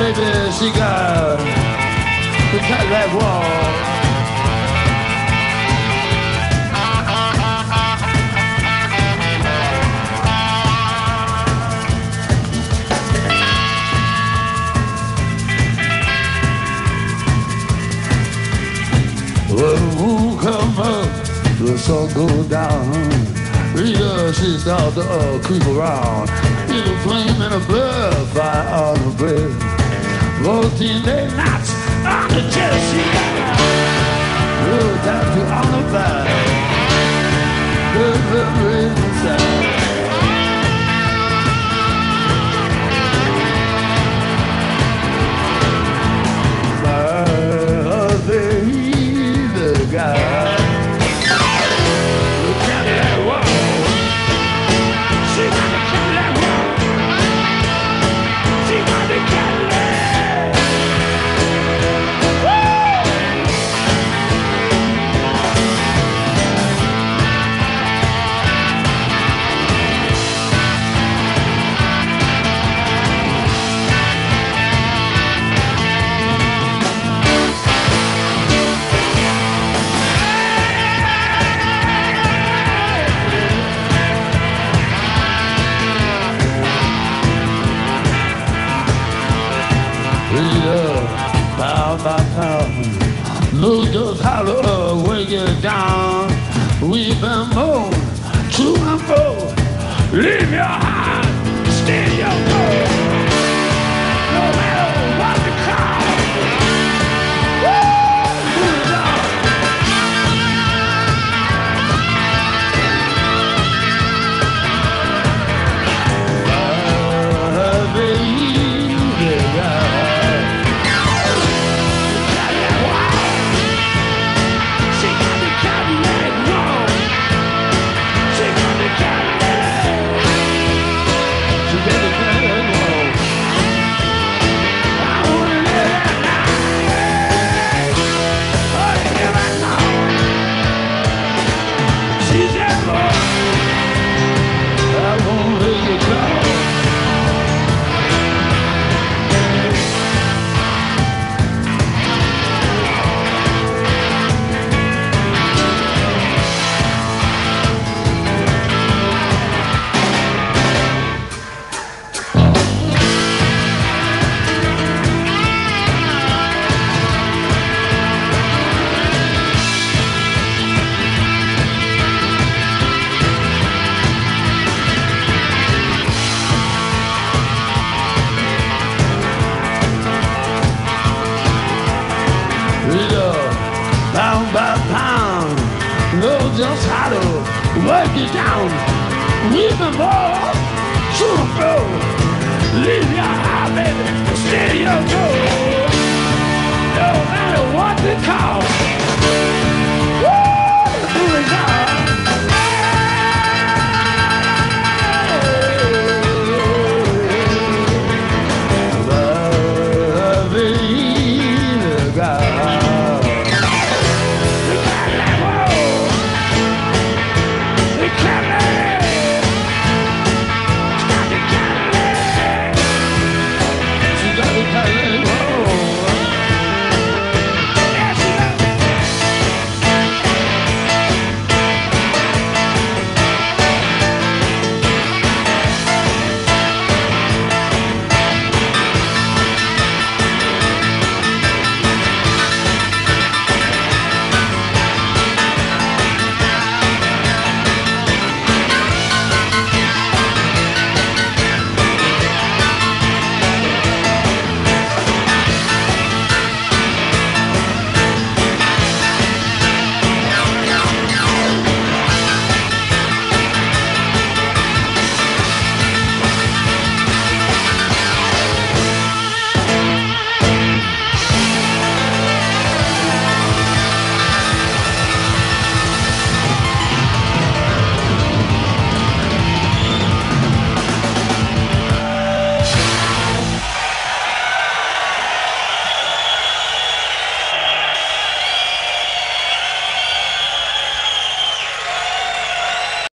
baby, she got the Cadillac walk. Well, the moon come up, the sun go down. Rita, she start to creep around. In a flame and a blood fire on the bed. 14-day nights on the jet, she got real tattoo on the back. The rhythm sound. God. Look at that wall. She got the Cadillac wall. She got the Cadillac. Pound by pound, know just how to break it down. We've been moved to and fro. Leave your heart, steal your goal. No matter what the cost. Pound by pound, know just how to work it down. We've been born to and fro. Leave your heart, baby, steady your goal. No matter what the cost.